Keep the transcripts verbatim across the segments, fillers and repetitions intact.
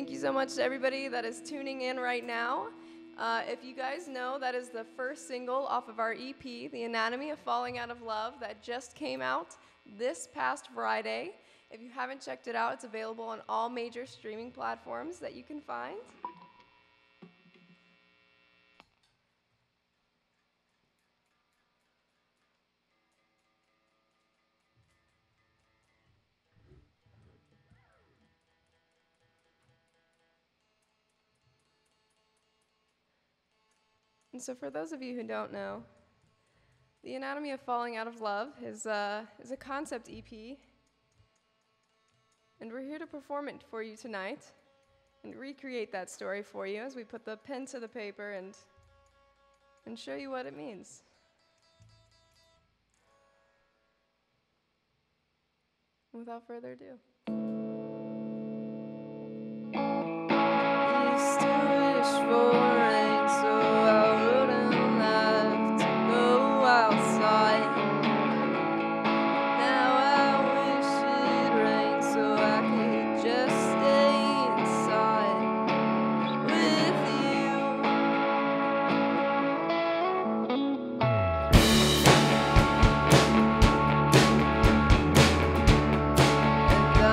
Thank you so much to everybody that is tuning in right now. Uh, if you guys know, that is the first single off of our E P, The Anatomy of Falling Out of Love, that just came out this past Friday. If you haven't checked it out, it's available on all major streaming platforms that you can find. And so for those of you who don't know, The Anatomy of Falling Out of Love is, uh, is a concept E P, and we're here to perform it for you tonight and recreate that story for you as we put the pen to the paper and, and show you what it means. Without further ado. Used to wish for rain, so I wouldn't have to go outside. Now I wish it rained so I could just stay inside with you. And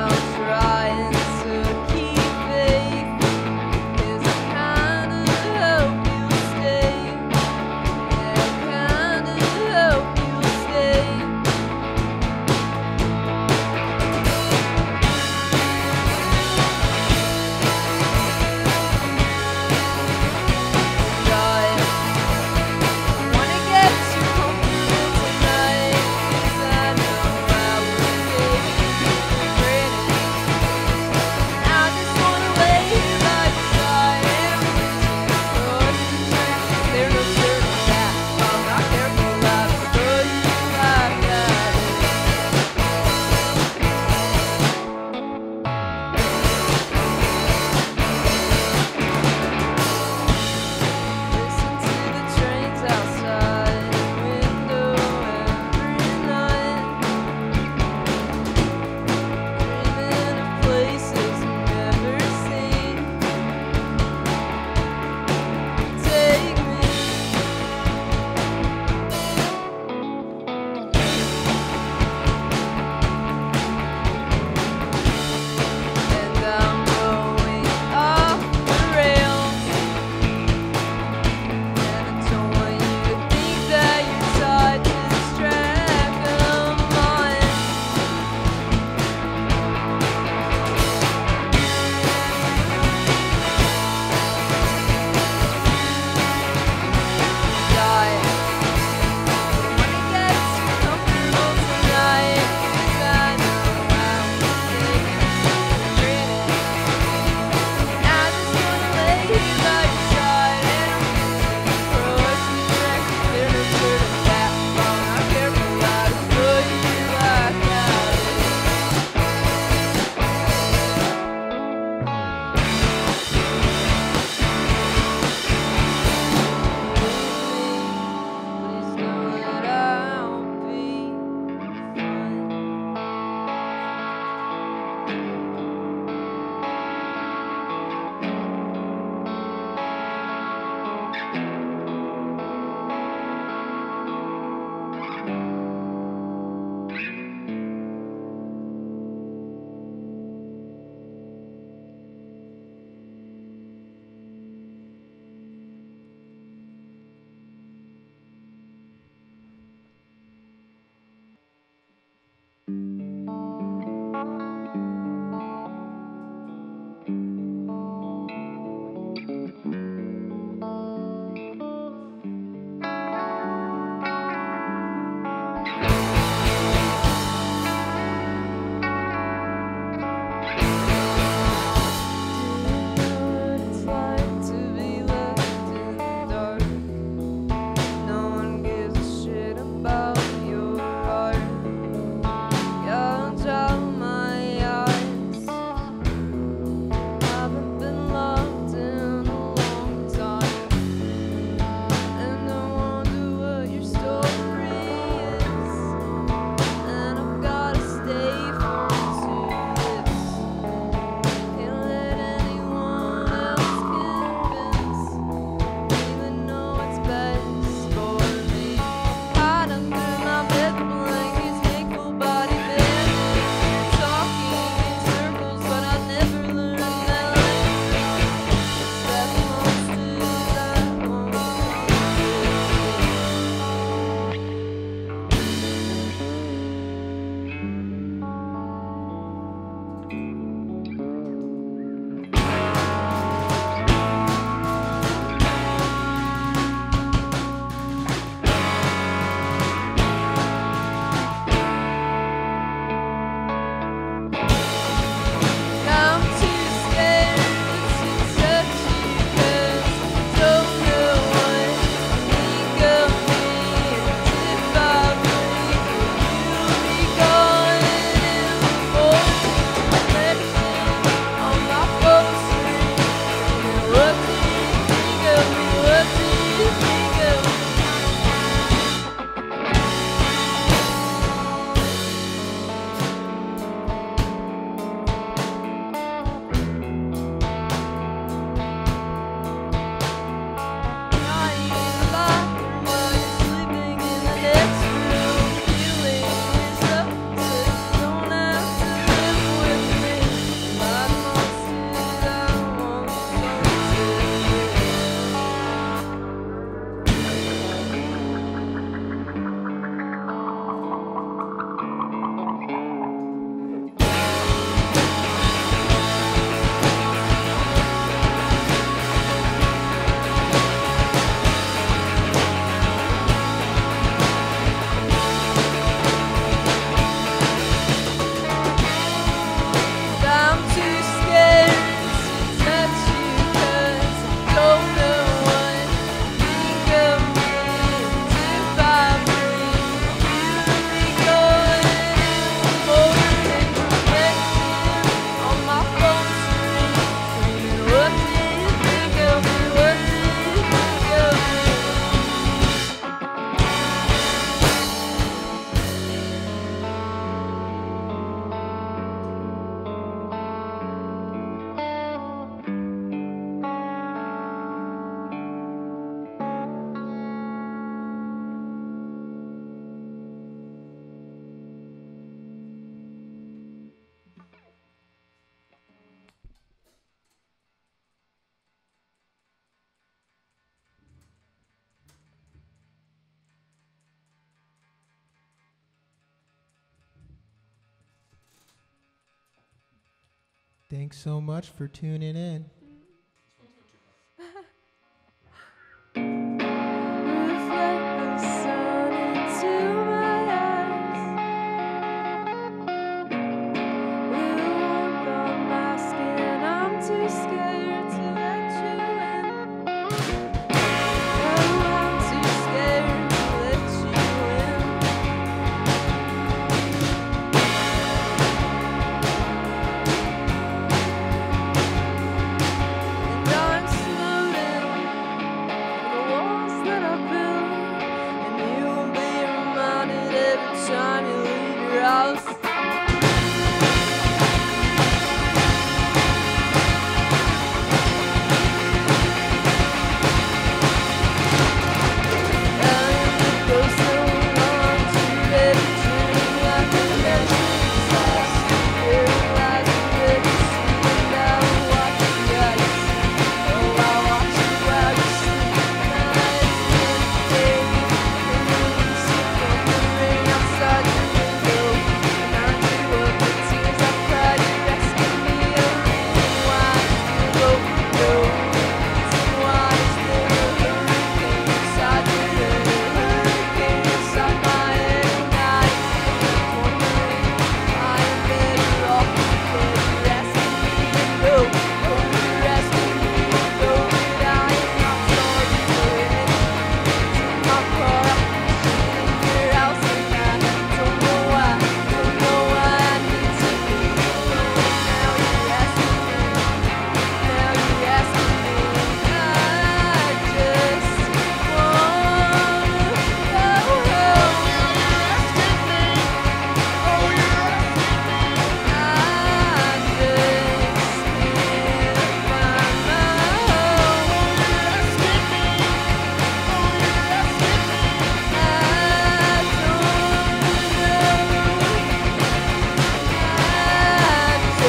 Thanks so much for tuning in. Reflect the sun into my eyes. Will warmth on my skin. I'm too scared to let you in. Oh, I'm too scared to let you in. And I'm floating the walls that I built, and you will be reminded every time you leave your house. And it goes so long to every dream like a measuring disaster. Paralyzed with every sleep, now I watch you as you sleep. Oh, I watch you while you sleep. Night and day, and then you sit on the rain outside your window. And I drew up the tears I cried. You rescued me a reason why I still don't know. Reason why is there a hurricane inside your head? A hurricane inside my head, and I am wondering I am better off dead. You're asking me to go. Oh, you're asking me to go, but I am not sorry for anything. In my car, I'm in your house, and I don't know why, don't know why I need to be alone. Now you're asking me, now you're asking me, I just wanna go home. You're asking me, oh, you're asking me, I just can't find my home. You're asking me, oh, you're asking me, I don't know, I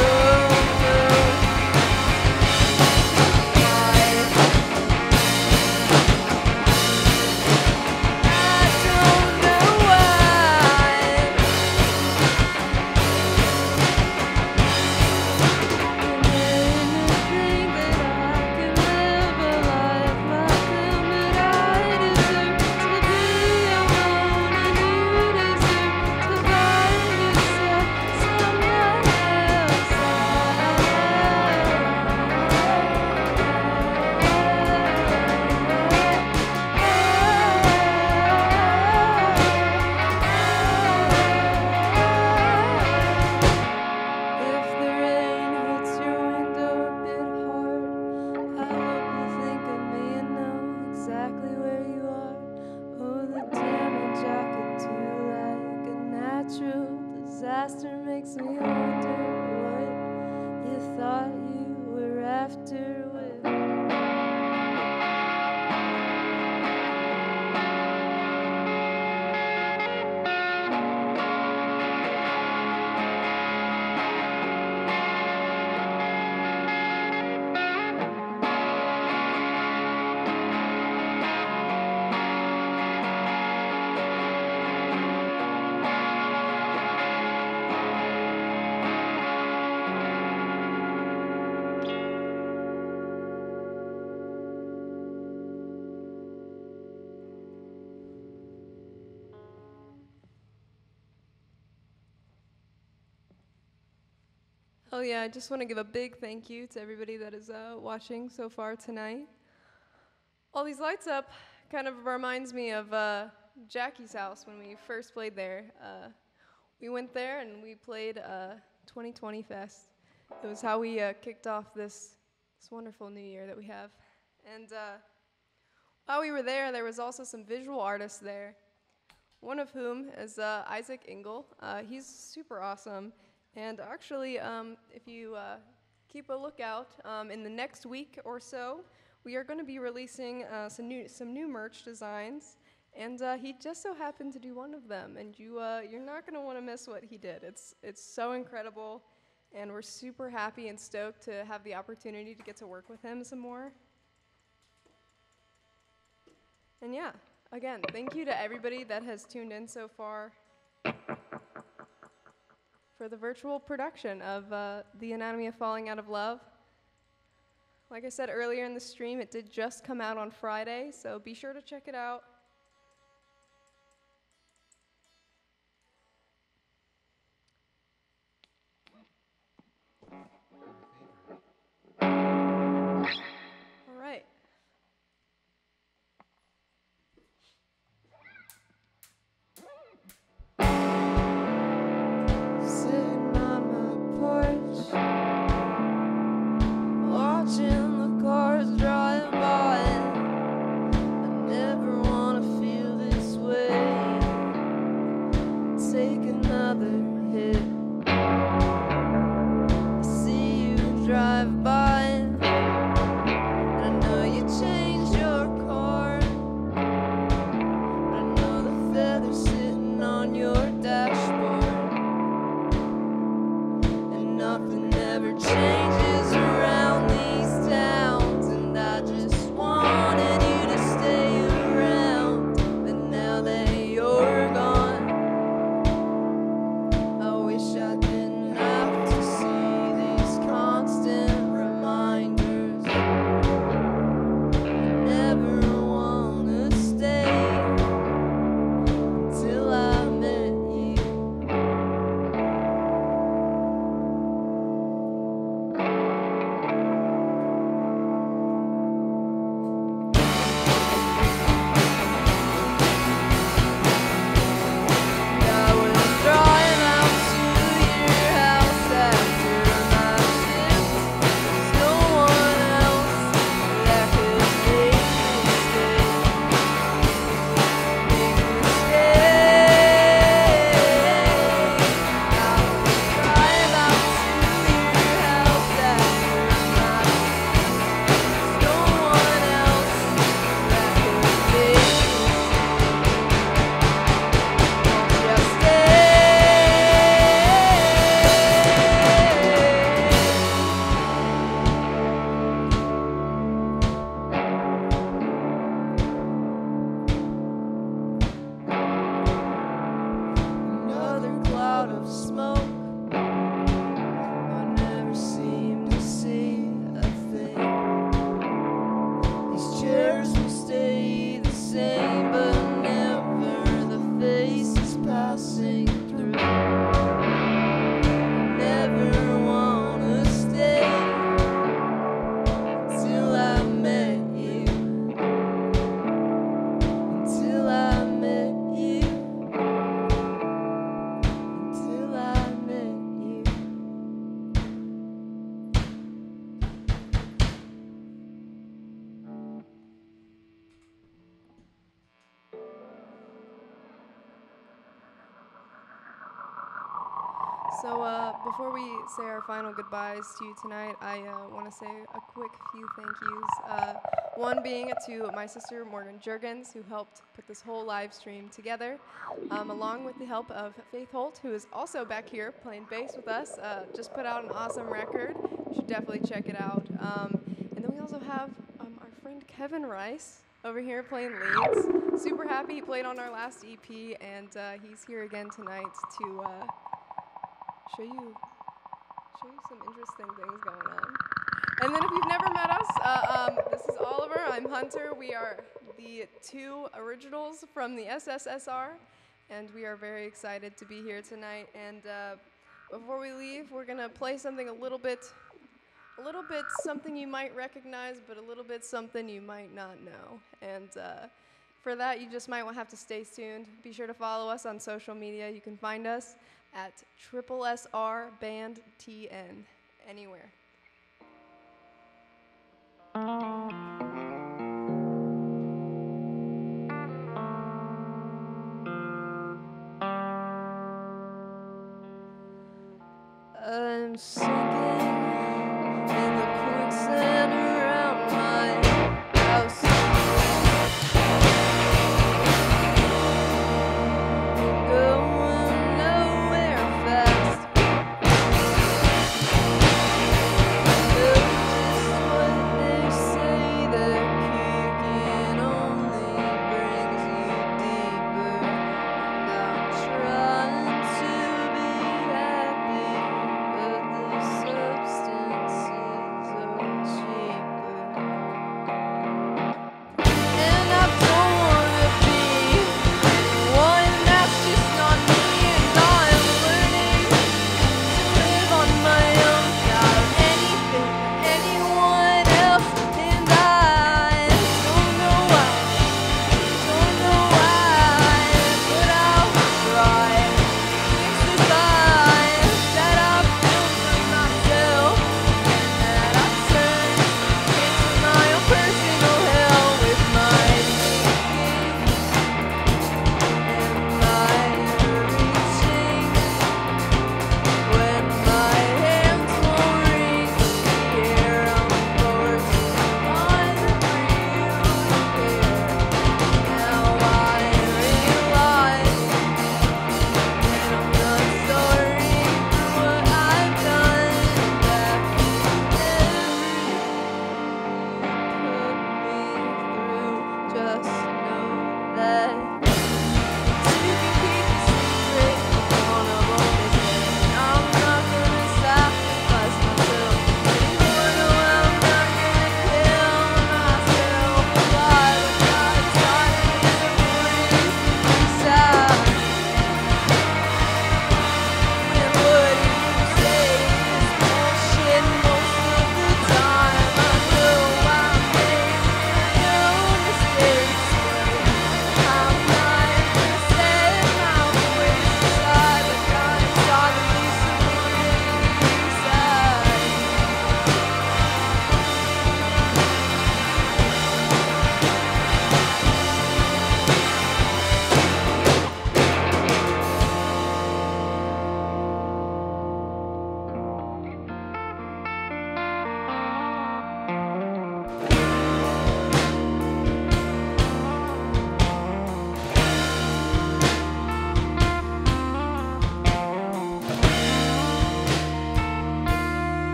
don't know why. If the rain hits your window a bit hard, I hope you think of me and know exactly where you are. Oh, the damage I could do like a natural disaster makes me wonder what you thought you were after with. Oh yeah, I just want to give a big thank you to everybody that is uh, watching so far tonight. All these lights up kind of reminds me of uh, Jackie's house when we first played there. Uh, we went there and we played uh, twenty twenty Fest. It was how we uh, kicked off this, this wonderful new year that we have. And uh, while we were there, there was also some visual artists there, one of whom is uh, Isaac Engel. Uh, he's super awesome. And actually, um, if you uh, keep a lookout, um, in the next week or so, we are going to be releasing uh, some new some new merch designs. And uh, he just so happened to do one of them, and you uh, you're not going to want to miss what he did. It's it's so incredible, and we're super happy and stoked to have the opportunity to get to work with him some more. And yeah, again, thank you to everybody that has tuned in so far. for the virtual production of uh, The Anatomy of Falling Out of Love. Like I said earlier in the stream, it did just come out on Friday, so be sure to check it out. All right. Sitting on my porch, watching the cars drive by. I never wanna feel this way. Take another hit. I see you drive by, and I know you changed your car. But I know the feathers sitting on your dashboard. Nothing ever changes around these towns, and I just wanted you to stay around. But now that you're gone, I wish I didn't have to see these constant reminders. I never wanna stay until I met you. I was driving out to your house after my shift. There's no one else that could make me stay. Make me stay. I was driving out to your house after my shift. There's no one else that could make me just stay. Another cloud of smoke. I never seem to see a thing. These chairs will stay the same, but never the faces passing through. Never wanna stay until I met you. Until I met you. Until I met you. So uh, before we say our final goodbyes to you tonight, I uh, want to say a quick few thank yous. Uh, one being to my sister Morgan Jurgens, who helped put this whole live stream together, um, along with the help of Faith Holt, who is also back here playing bass with us. Uh, just put out an awesome record. You should definitely check it out. Um, and then we also have um, our friend Kevin Rice over here playing leads. Super happy he played on our last E P, and uh, he's here again tonight to uh, show you show you some interesting things going on. And then if you've never met us, uh, um, this is Oliver, I'm Hunter. We are the two originals from the S S S R, and we are very excited to be here tonight. And uh, before we leave, we're gonna play something a little bit, a little bit something you might recognize, but a little bit something you might not know. And uh, for that, you just might have to stay tuned. Be sure to follow us on social media. You can find us at triple S R Band T N anywhere. I'm sorry.